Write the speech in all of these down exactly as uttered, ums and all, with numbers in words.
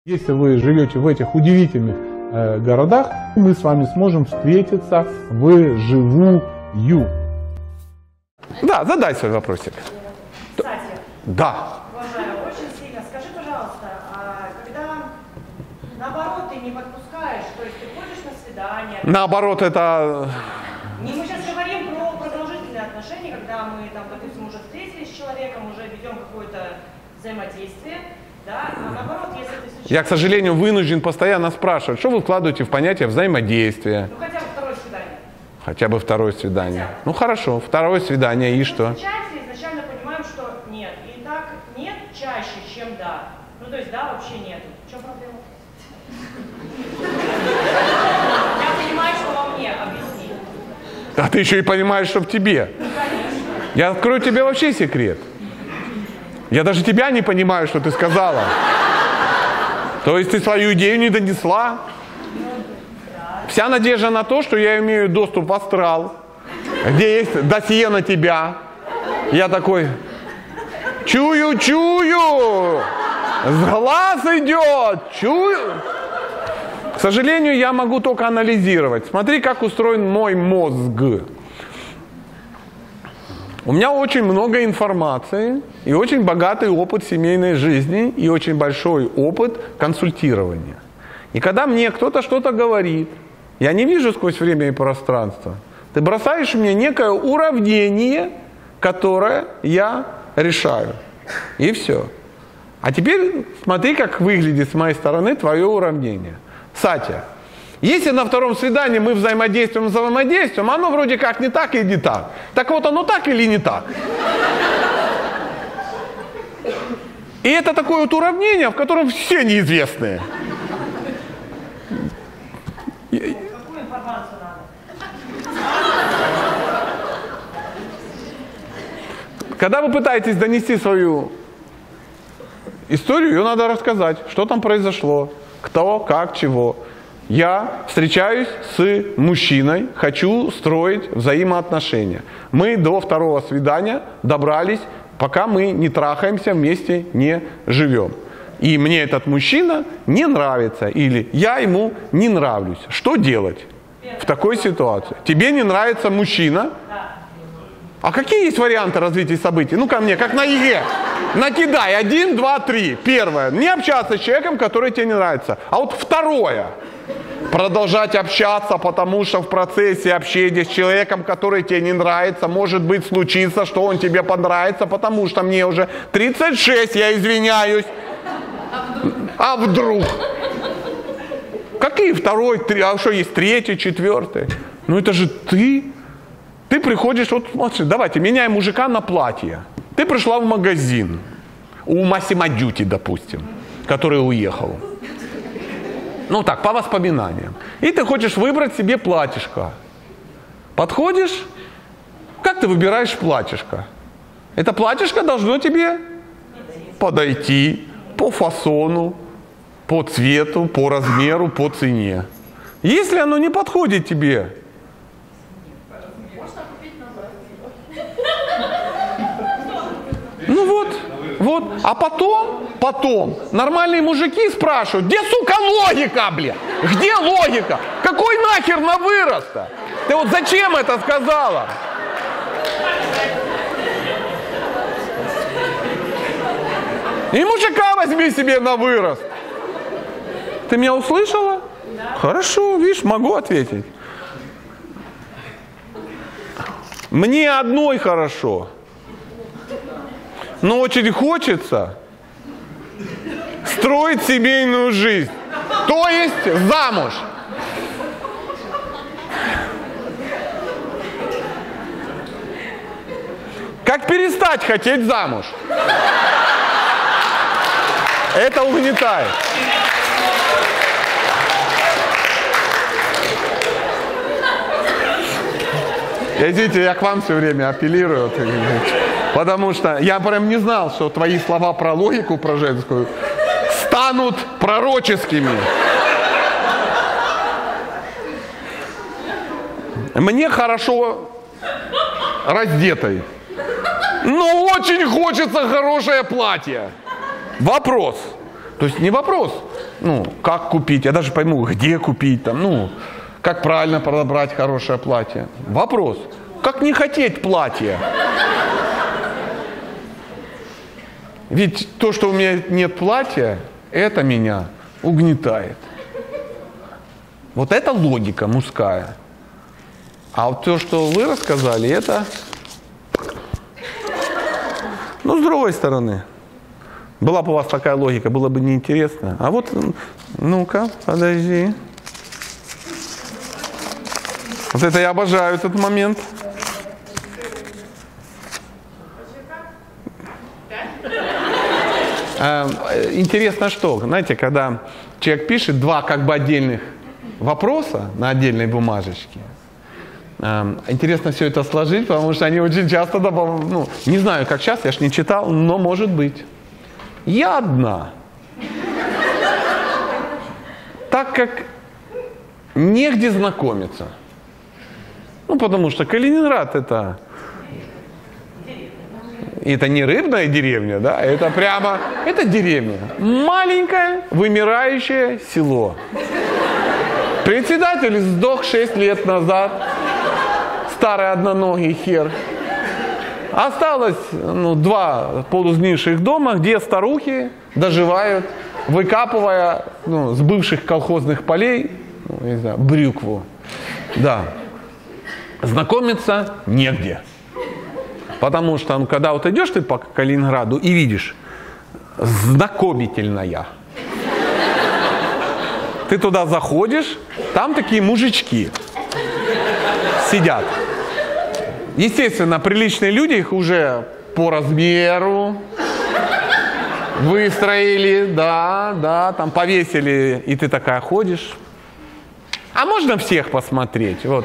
Если вы живете в этих удивительных э, городах, мы с вами сможем встретиться вживую. Да, задай свой вопросик. Кстати, Да. уважаю, очень сильно. Скажи, пожалуйста, а когда наоборот ты не подпускаешь, то есть ты ходишь на свидание? Наоборот, это... Не, мы сейчас говорим про продолжительные отношения, когда мы, там, допустим, уже встретились с человеком, уже ведем какое-то взаимодействие, да, а наоборот, если ты случайно... Я, к сожалению, вынужден постоянно спрашивать, что вы вкладываете в понятие взаимодействия? Ну хотя бы второе свидание. Хотя бы второе свидание. Ну хорошо, второе свидание и что? Мы встречаемся и изначально понимаем, что нет. И так нет чаще, чем да. Ну то есть да вообще нет. В чем проблема? Я понимаю, что во мне, объясни. А ты еще и понимаешь, что в тебе. Ну конечно. Я открою тебе вообще секрет. Я даже тебя не понимаю, что ты сказала. То есть ты свою идею не донесла? Вся надежда на то, что я имею доступ в астрал, где есть досье на тебя. Я такой, чую, чую, с глаз идет, чую. К сожалению, я могу только анализировать. Смотри, как устроен мой мозг. У меня очень много информации и очень богатый опыт семейной жизни и очень большой опыт консультирования. И когда мне кто-то что-то говорит, я не вижу сквозь время и пространство. Ты бросаешь мне некое уравнение, которое я решаю. И все. А теперь смотри, как выглядит с моей стороны твое уравнение. Сатя, если на втором свидании мы взаимодействуем, взаимодействуем, оно вроде как не так и не так. Так вот, оно так или не так? И это такое вот уравнение, в котором все неизвестные. Какую информацию надо? Когда вы пытаетесь донести свою историю, ее надо рассказать, что там произошло, кто, как, чего. Я встречаюсь с мужчиной, хочу строить взаимоотношения. Мы до второго свидания добрались, пока мы не трахаемся, вместе не живем. И мне этот мужчина не нравится, или я ему не нравлюсь. Что делать в такой ситуации? Тебе не нравится мужчина? А какие есть варианты развития событий? Ну, ко мне, как на ЕГЭ. Накидай. Один, два, три. Первое. Не общаться с человеком, который тебе не нравится. А вот второе. Продолжать общаться, потому что в процессе общения с человеком, который тебе не нравится, может быть случится, что он тебе понравится, потому что мне уже тридцать шесть, я извиняюсь. А вдруг? Какие второй, три, а что есть третий, четвертый? Ну это же ты. Ты приходишь, вот смотри, давайте, меняем мужика на платье. Ты пришла в магазин, у Массимо Дьюти, допустим, который уехал. Ну так, по воспоминаниям. И ты хочешь выбрать себе платьишко. Подходишь, как ты выбираешь платьишко? Это платьишко должно тебе подойти по фасону, по цвету, по размеру, по цене. Если оно не подходит тебе, ну вот, вот, а потом, потом, нормальные мужики спрашивают, где, сука, логика, бля? Где логика? Какой нахер на вырост-то? Ты вот зачем это сказала? И мужика возьми себе на вырост. Ты меня услышала? Да. Хорошо, видишь, могу ответить. Мне одной хорошо. Но очень хочется строить семейную жизнь. То есть замуж. Как перестать хотеть замуж? Это угнетает. Идите, я к вам все время апеллирую. Потому что я прям не знал, что твои слова про логику, про женскую, станут пророческими. Мне хорошо раздетой, но очень хочется хорошее платье. Вопрос. То есть не вопрос. Ну, как купить, я даже пойму, где купить, там, ну, как правильно подобрать хорошее платье. Вопрос, как не хотеть платья? Ведь то, что у меня нет платья, это меня угнетает. Вот это логика мужская. А вот то, что вы рассказали, это, ну, с другой стороны. Была бы у вас такая логика, было бы неинтересно. А вот, ну-ка, подожди. Вот это я обожаю этот момент. Интересно, что, знаете, когда человек пишет два как бы отдельных вопроса на отдельной бумажечке, интересно все это сложить, потому что они очень часто добавляют, ну, не знаю, как сейчас, я ж не читал, но может быть. Я одна. Так как негде знакомиться. Ну, потому что Калининград это... Это не рыбная деревня, да, это прямо, это деревня. Маленькое, вымирающее село. Председатель сдох шесть лет назад. Старый одноногий хер. Осталось, ну, два полусгнивших дома, где старухи доживают, выкапывая, ну, с бывших колхозных полей, ну, не знаю, брюкву. Да. Знакомиться негде. Потому что, ну, когда вот идешь ты по Калининграду и видишь знакомительная, ты туда заходишь, там такие мужички сидят. Естественно, приличные люди их уже по размеру выстроили, да, да, там повесили, и ты такая ходишь. А можно всех посмотреть? Вот.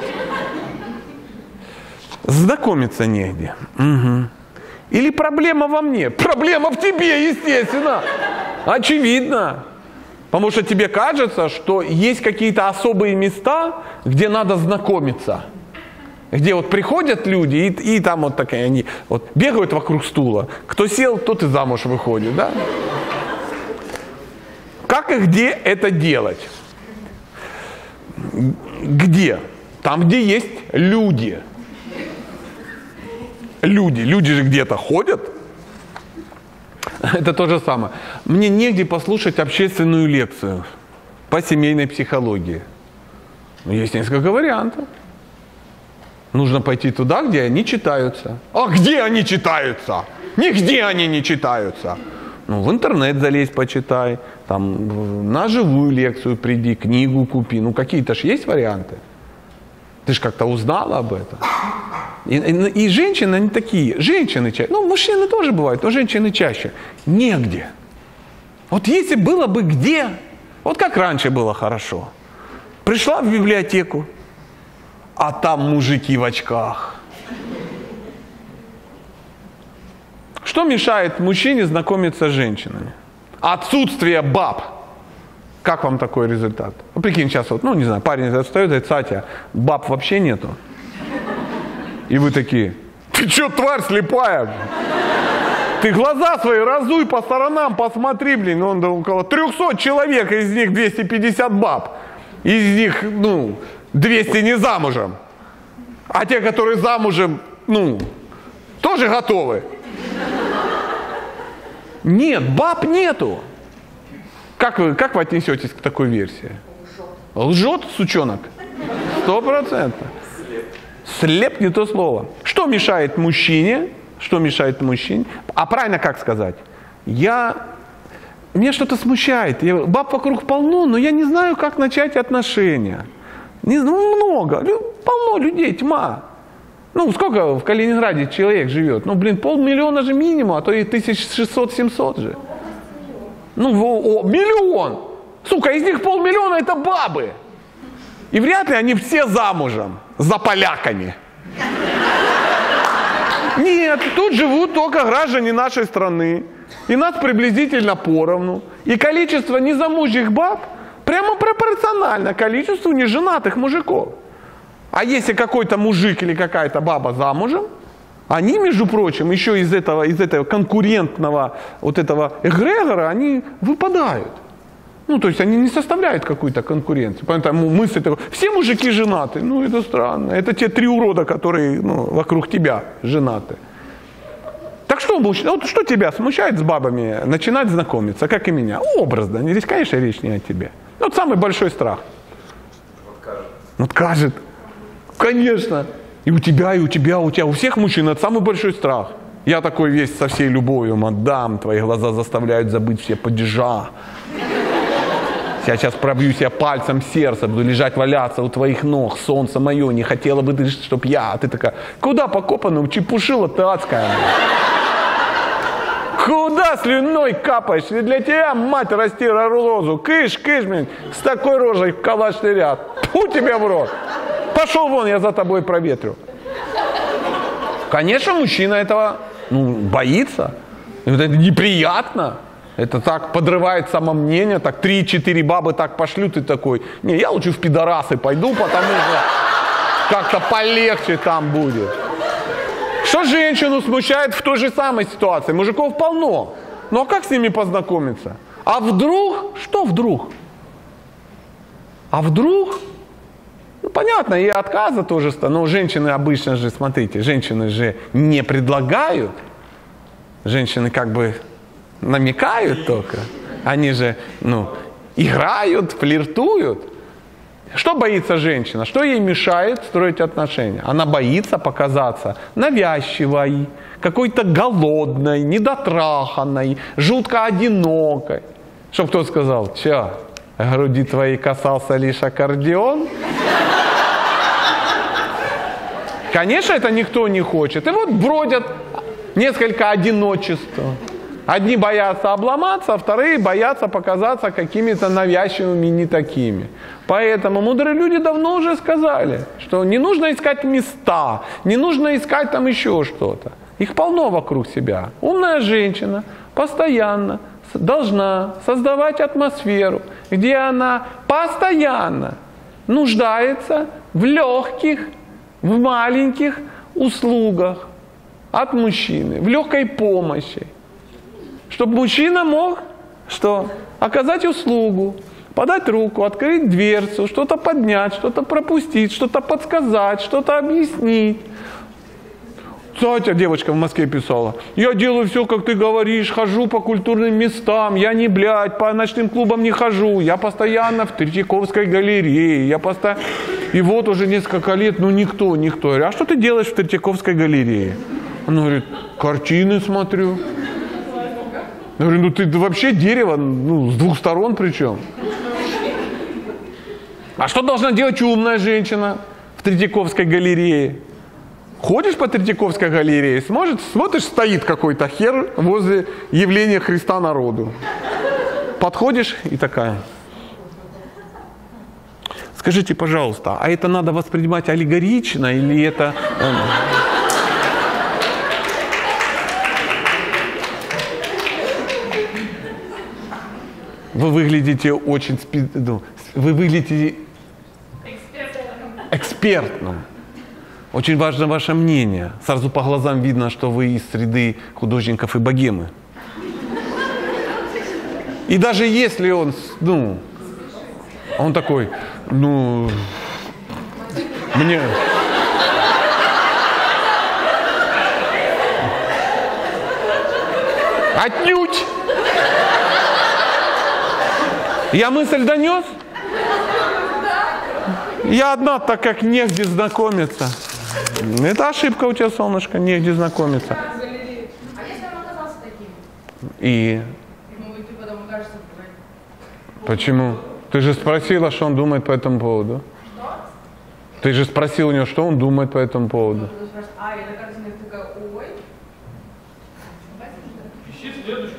Знакомиться негде. Угу. Или проблема во мне? Проблема в тебе, естественно. Очевидно. Потому что тебе кажется, что есть какие-то особые места, где надо знакомиться. Где вот приходят люди, и, и там вот такие они вот бегают вокруг стула. Кто сел, тот и замуж выходит, да? Как и где это делать? Где? Там, где есть люди. Люди. Люди же где-то ходят. Это то же самое. Мне негде послушать общественную лекцию по семейной психологии. Но есть несколько вариантов. Нужно пойти туда, где они читаются. А где они читаются? Нигде они не читаются. Ну, в интернет залезь, почитай. Там, на живую лекцию приди, книгу купи. Ну, какие-то ж есть варианты. Ты же как-то узнала об этом. И, и, и женщины, они такие. Женщины чаще. Ну, мужчины тоже бывают, но женщины чаще. Негде. Вот если было бы где, вот как раньше было хорошо. Пришла в библиотеку, а там мужики в очках. Что мешает мужчине знакомиться с женщинами? Отсутствие баб. Как вам такой результат? Ну, прикинь, сейчас вот, ну, не знаю, парень встает, говорит: Сатя, баб вообще нету. И вы такие: ты что, тварь слепая? Ты глаза свои разуй, по сторонам посмотри, блин. Он около трехсот человек, из них двести пятьдесят баб. Из них, ну, двести не замужем. А те, которые замужем, ну, тоже готовы. Нет, баб нету. Как вы, как вы отнесетесь к такой версии? Лжет, сучонок? Сто процентов. Слеп не то слово. Что мешает мужчине? Что мешает мужчине? А правильно как сказать? Я... Меня что-то смущает. Я... Баб вокруг полно, но я не знаю, как начать отношения. Не знаю, ну, много. Полно людей, тьма. Ну, сколько в Калининграде человек живет? Ну, блин, полмиллиона же минимум, а то и тысяч шестьсот-семьсот же. Ну, о, миллион. Сука, из них полмиллиона это бабы. И вряд ли они все замужем за поляками. Нет, тут живут только граждане нашей страны. И нас приблизительно поровну. И количество незамужних баб прямо пропорционально количеству неженатых мужиков. А если какой-то мужик или какая-то баба замужем, они, между прочим, еще из этого, из этого конкурентного вот этого эгрегора, они выпадают. Ну, то есть они не составляют какую-то конкуренцию. Поэтому мысль такая, все мужики женаты. Ну, это странно. Это те три урода, которые ну, вокруг тебя женаты. Так что, вот что тебя смущает с бабами начинать знакомиться, как и меня? Образно. Здесь, конечно, речь не о тебе. Вот самый большой страх. Вот кажет. Конечно. И у тебя, и у тебя, у тебя. У всех мужчин это самый большой страх. Я такой весь со всей любовью, мадам, твои глаза заставляют забыть все падежа. Я сейчас пробью себя пальцем сердце, буду лежать, валяться у твоих ног. Солнце мое, не хотела бы ты, чтоб я. А ты такая, куда покопанным, чепушила ты адская. Куда слюной капаешь? И для тебя, мать, расти розу. Кыш, кыш, блин, с такой рожей в калашный ряд. Фу тебя в рот. Пошел вон, я за тобой проветрю. Конечно, мужчина этого ну, боится. Это неприятно. Это так подрывает самомнение. Так три-четыре бабы так пошлют и такой. Не, я лучше в пидорасы пойду, потому что как-то полегче там будет. Что женщину смущает в той же самой ситуации? Мужиков полно. Ну а как с ними познакомиться? А вдруг? Что вдруг? А вдруг? Ну понятно, и отказа тоже. Но женщины обычно же, смотрите, женщины же не предлагают. Женщины как бы намекают только. Они же, ну, играют, флиртуют. Что боится женщина? Что ей мешает строить отношения? Она боится показаться навязчивой, какой-то голодной, недотраханной, жутко одинокой. Чтоб кто сказал, че, груди твоей касался лишь аккордеон? Конечно, это никто не хочет. И вот бродят несколько одиночества. Одни боятся обломаться, а вторые боятся показаться какими-то навязчивыми не такими. Поэтому мудрые люди давно уже сказали, что не нужно искать места, не нужно искать там еще что-то. Их полно вокруг себя. Умная женщина постоянно должна создавать атмосферу, где она постоянно нуждается в легких, в маленьких услугах от мужчины, в легкой помощи. Чтобы мужчина мог что? Оказать услугу, подать руку, открыть дверцу, что-то поднять, что-то пропустить, что-то подсказать, что-то объяснить. Кстати, девочка в Москве писала, я делаю все, как ты говоришь, хожу по культурным местам, я не, блядь, по ночным клубам не хожу, я постоянно в Третьяковской галерее, я постоянно... И вот уже несколько лет, ну никто, никто. Я говорю, а что ты делаешь в Третьяковской галерее? Она говорит, картины смотрю. Я говорю, ну ты вообще дерево, ну, с двух сторон причем. А что должна делать умная женщина в Третьяковской галерее? Ходишь по Третьяковской галерее, сможешь, смотришь, стоит какой-то хер возле явления Христа народу. Подходишь и такая. Скажите, пожалуйста, а это надо воспринимать аллегорично или это... Вы выглядите очень... Ну, вы выглядите экспертно. Очень важно ваше мнение. Сразу по глазам видно, что вы из среды художников и богемы. И даже если он, ну, он такой, ну, мне... Отнюдь! Я мысль донес? Я одна, так как негде знакомиться. Это ошибка у тебя, солнышко, негде знакомиться. А если он оказался таким? И? Ему ты потом окажешься в... Почему? Ты же спросила, что он думает по этому поводу. Что? Ты же спросил у него, что он думает по этому поводу. А, и на картине такая, ой. Ищи следующую.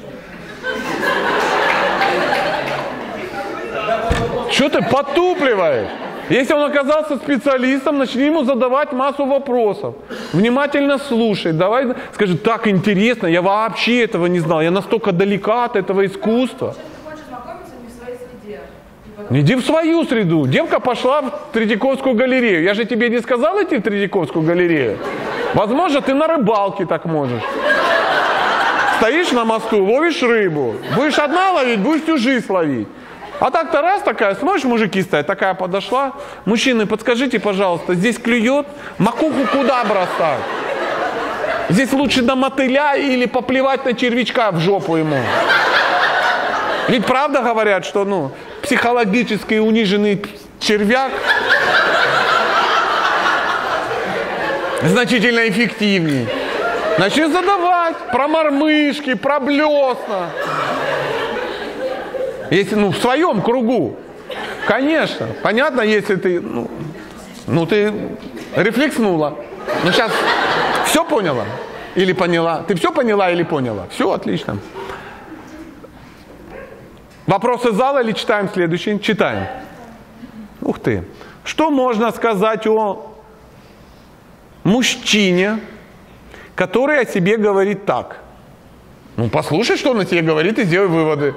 Что ты потупливаешь? Если он оказался специалистом, начни ему задавать массу вопросов. Внимательно слушай. Давай, скажи, так интересно, я вообще этого не знал. Я настолько далека от этого искусства. Ты хочешь знакомиться не в своей среде. Иди в свою среду. Девка пошла в Третьяковскую галерею. Я же тебе не сказал идти в Третьяковскую галерею. Возможно, ты на рыбалке так можешь. Стоишь на мосту, ловишь рыбу. Будешь одна ловить, будешь всю жизнь ловить. А так-то раз такая, смотришь, мужики стоят, такая подошла. Мужчины, подскажите, пожалуйста, здесь клюет? Макуху куда бросать? Здесь лучше на мотыля или поплевать на червячка в жопу ему? Ведь правда говорят, что ну, психологически униженный червяк значительно эффективнее. Начни задавать про мормышки, про блесна. Если, ну, в своем кругу. Конечно. Понятно, если ты, ну, ну ты рефлекснула. Ну, сейчас все поняла? Или поняла? Ты все поняла или поняла? Все, отлично. Вопросы зала или читаем следующий? Читаем. Ух ты. Что можно сказать о мужчине, который о себе говорит так? Ну, послушай, что он о тебе говорит, и сделай выводы.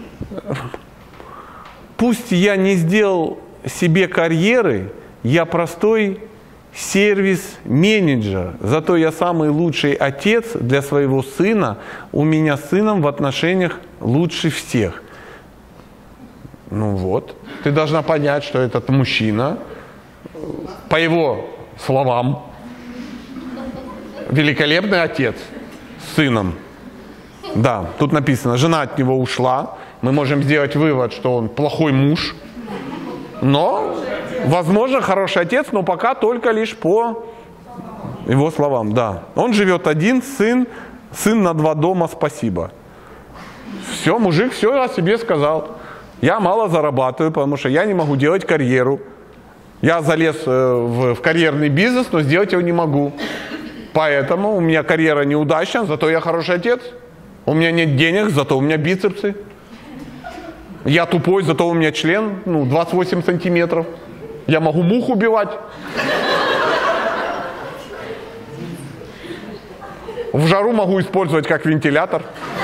Пусть я не сделал себе карьеры, я простой сервис-менеджер, зато я самый лучший отец для своего сына, у меня с сыном в отношениях лучше всех. Ну вот, ты должна понять, что этот мужчина, по его словам, великолепный отец с сыном. Да, тут написано, жена от него ушла. Мы можем сделать вывод, что он плохой муж, но, возможно, хороший отец, но пока только лишь по его словам. Да, он живет один, сын, сын на два дома, спасибо. Все, мужик все о себе сказал. Я мало зарабатываю, потому что я не могу делать карьеру. Я залез в, в карьерный бизнес, но сделать его не могу. Поэтому у меня карьера неудачная, зато я хороший отец. У меня нет денег, зато у меня бицепсы. Я тупой, зато у меня член, ну, двадцать восемь сантиметров. Я могу мух убивать. В жару могу использовать как вентилятор.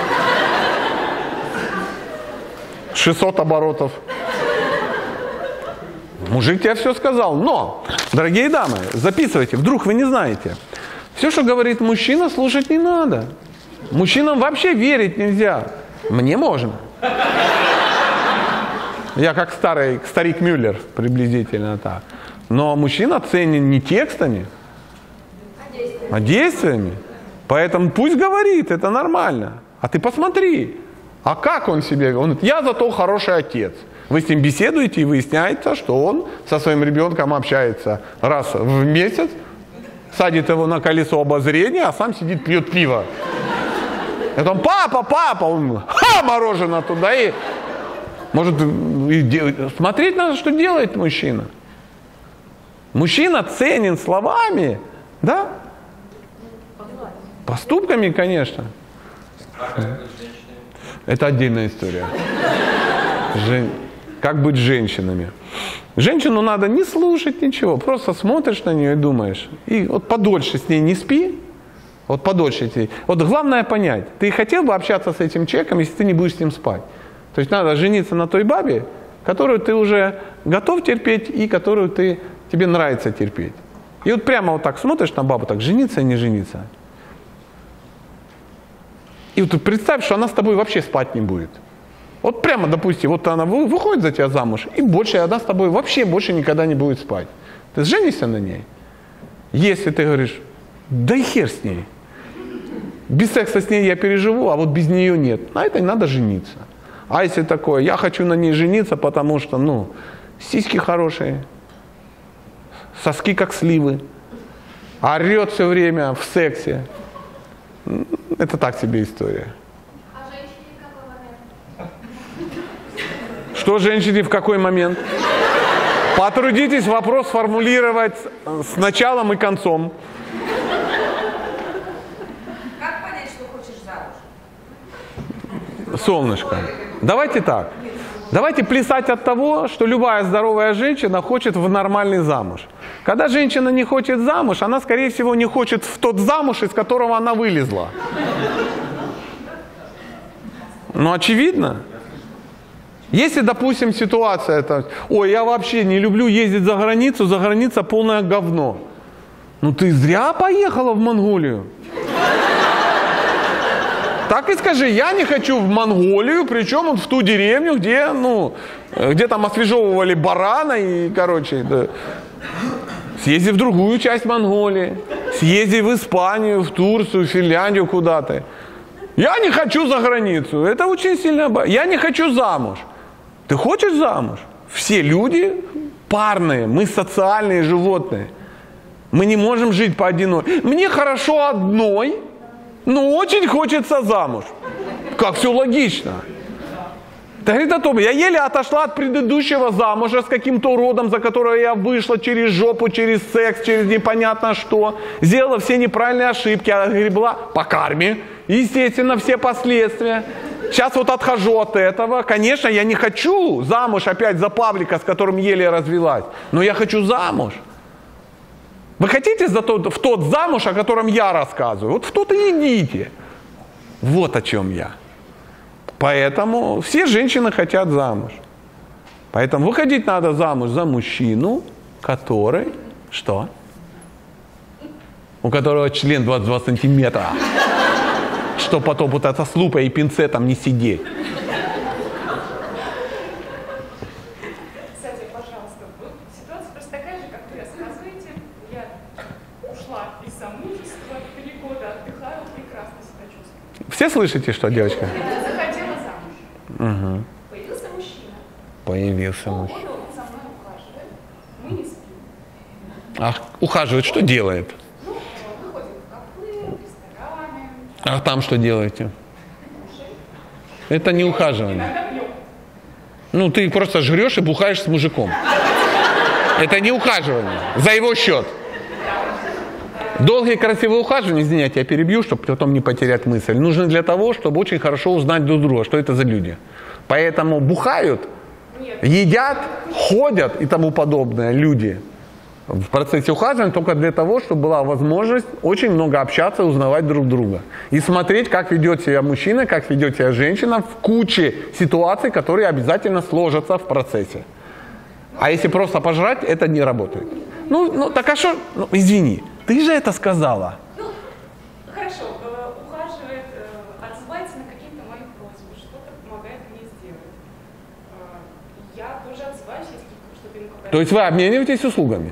шестьсот оборотов. Мужик тебе все сказал. Но, дорогие дамы, записывайте, вдруг вы не знаете. Все, что говорит мужчина, слушать не надо. Мужчинам вообще верить нельзя. Мне можно. Я как старый, старик Мюллер, приблизительно так. Но мужчина ценен не текстами, а действиями. Поэтому пусть говорит, это нормально. А ты посмотри, а как он себе... Он говорит, я зато хороший отец. Вы с ним беседуете и выясняется, что он со своим ребенком общается раз в месяц, садит его на колесо обозрения, а сам сидит, пьет пиво. И там, папа, папа, он, ха, мороженое туда и... Может, и смотреть надо, что делает мужчина. Мужчина ценен словами, да? Поступками, конечно. Это отдельная история. Жен... Как быть с женщинами? Женщину надо не слушать ничего, просто смотришь на нее и думаешь. И вот подольше с ней не спи, вот подольше с ней. Вот главное понять, ты хотел бы общаться с этим человеком, если ты не будешь с ним спать. То есть надо жениться на той бабе, которую ты уже готов терпеть и которую ты, тебе нравится терпеть. И вот прямо вот так смотришь на бабу, так жениться и не жениться. И вот представь, что она с тобой вообще спать не будет. Вот прямо, допустим, вот она выходит за тебя замуж, и больше она с тобой вообще больше никогда не будет спать. Ты женишься на ней? Если ты говоришь, да и хер с ней. Без секса с ней я переживу, а вот без нее нет. На этой надо жениться. А если такое, я хочу на ней жениться, потому что, ну, сиськи хорошие, соски как сливы, орет все время в сексе. Это так себе история. А женщине в какой момент? Что женщине в какой момент? Потрудитесь вопрос сформулировать с началом и концом. Как понять, что хочешь замуж? Солнышко, давайте так. Давайте плясать от того, что любая здоровая женщина хочет в нормальный замуж. Когда женщина не хочет замуж, она, скорее всего, не хочет в тот замуж, из которого она вылезла. Ну, очевидно. Если, допустим, ситуация, это, ой, я вообще не люблю ездить за границу, за граница полное говно. Ну, ты зря поехала в Монголию. Так и скажи, я не хочу в Монголию, причем вот в ту деревню, где, ну, где там освежевывали барана и, короче, да. Съезди в другую часть Монголии, съезди в Испанию, в Турцию, в Финляндию куда-то. Я не хочу за границу, это очень сильно... Я не хочу замуж. Ты хочешь замуж? Все люди парные, мы социальные животные. Мы не можем жить поодиночке. Мне хорошо одной, но очень хочется замуж. Как все логично. Это говорит о том, я еле отошла от предыдущего замужа с каким-то уродом, за которого я вышла через жопу, через секс, через непонятно что. Сделала все неправильные ошибки, огребла по карме. Естественно, все последствия. Сейчас вот отхожу от этого. Конечно, я не хочу замуж опять за Павлика, с которым еле развелась. Но я хочу замуж. Вы хотите за тот, в тот замуж, о котором я рассказываю? Вот в тот и идите. Вот о чем я. Поэтому все женщины хотят замуж. Поэтому выходить надо замуж за мужчину, который... Что? У которого член двадцать два сантиметра. Что потом вот это с лупой и пинцетом не сидеть. Кстати, пожалуйста, вот ситуация просто такая же, как вы рассказываете. Я ушла из замужества, три года отдыхаю, прекрасно себя чувствую. Все слышите, что, девочка? Захотела замуж. Угу. Появился мужчина. Появился мужчина. Полгода он за мной ухаживает. Мы не спим. А ухаживает, что делает? Ну, выходим в кафе, в рестораны. А там что делаете? Это не ухаживание. Иногда пьем. Ну, ты просто жрешь и бухаешь с мужиком. Это не ухаживание. За его счет. Долгие красивые ухаживания, извиняйте, я перебью, чтобы потом не потерять мысль, нужны для того, чтобы очень хорошо узнать друг друга, что это за люди. Поэтому бухают, едят, ходят и тому подобное люди в процессе ухаживания только для того, чтобы была возможность очень много общаться и узнавать друг друга. И смотреть, как ведет себя мужчина, как ведет себя женщина в куче ситуаций, которые обязательно сложатся в процессе. А если просто пожрать, это не работает. Ну, ну так а что? Ну, извини, ты же это сказала. Ну, хорошо, э, ухаживает, э, отзывается на какие-то мои просьбы, что-то помогает мне сделать. Э, я тоже отзываюсь, если что-то ему какая-то... То есть вы обмениваетесь услугами?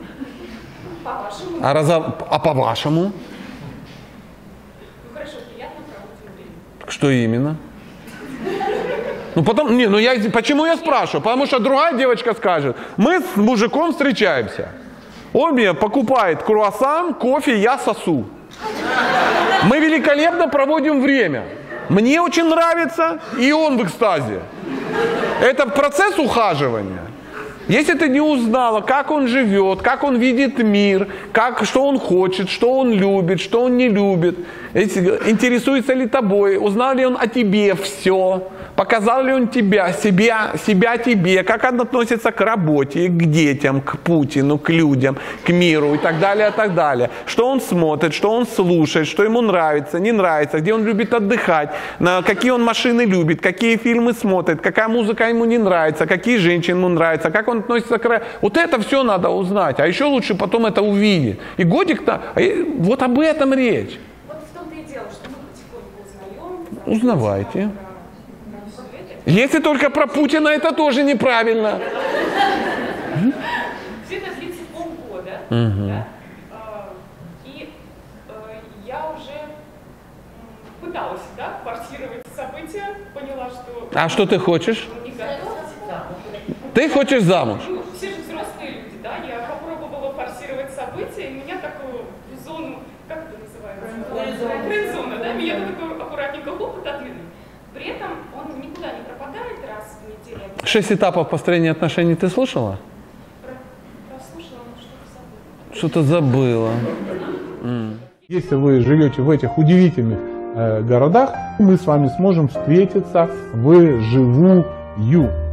По-вашему? А, разо... а по-вашему? Ну хорошо, приятно проводить время. Что именно? Ну потом, не, ну я, почему я спрашиваю? Потому что другая девочка скажет, мы с мужиком встречаемся. Он мне покупает круассан, кофе, я сосу. Мы великолепно проводим время. Мне очень нравится, и он в экстазе. Это процесс ухаживания. Если ты не узнала, как он живет, как он видит мир, как, что он хочет, что он любит, что он не любит, интересуется ли тобой, узнал ли он о тебе все, показал ли он тебя, себя, себя тебе, как он относится к работе, к детям, к Путину, к людям, к миру и так далее, и так далее. Что он смотрит, что он слушает, что ему нравится, не нравится, где он любит отдыхать, на какие он машины любит, какие фильмы смотрит, какая музыка ему не нравится, какие женщины ему нравятся, как он относится к... Вот это все надо узнать, а еще лучше потом это увидеть. И годик-то, вот об этом речь. Вот в том-то и дело, что мы потихоньку узнаем. Узнавайте. Если только про Путина, это тоже неправильно. Все это длится полгода. Угу. Да? И э, я уже пыталась, да, форсировать события, поняла, что... А что ты хочешь? Не готова. Ты хочешь замуж? Ну, все же взрослые люди, да, я попробовала форсировать события, и меня такую зону, как это называется? Френдзона, да, меня такой аккуратненько хлопот отвели. При этом он никуда не пропадает раз в неделю. Шесть этапов построения отношений ты слушала? Прослушала, но что-то забыла. Что-то забыла. Если вы живете в этих удивительных э, городах, мы с вами сможем встретиться в живую.